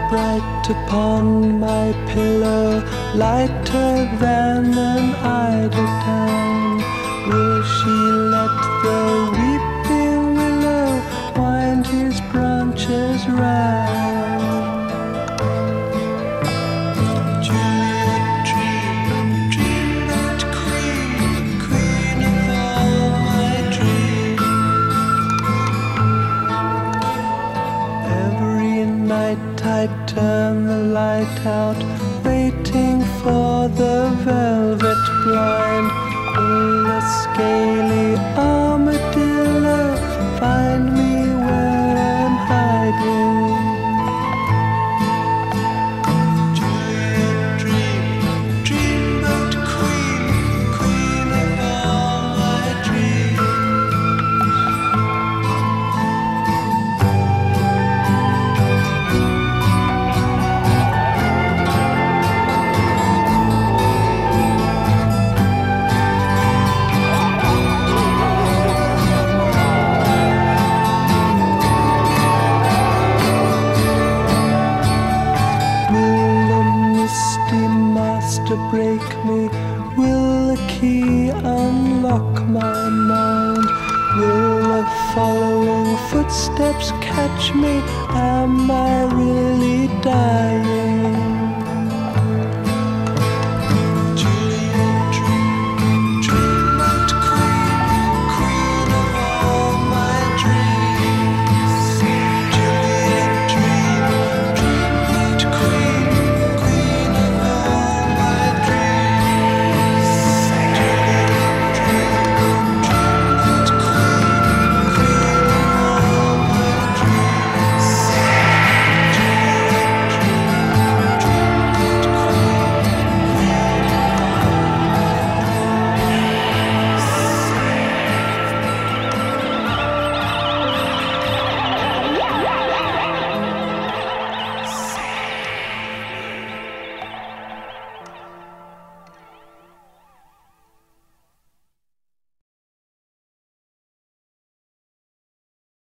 bright upon my pillow, lighter than an eider down. Will she let the weeping willow wind his branches round? Juliet, dream, dream that queen, queen of all my dreams. Every night I turn the light out, waiting for the velvet blind. Will the scaly armadillo find me where I'm hiding? Juliet, dream, dreamboat queen, queen of all my dreams. To break me, will the key unlock my mind? Will the following footsteps catch me? Am I really dying?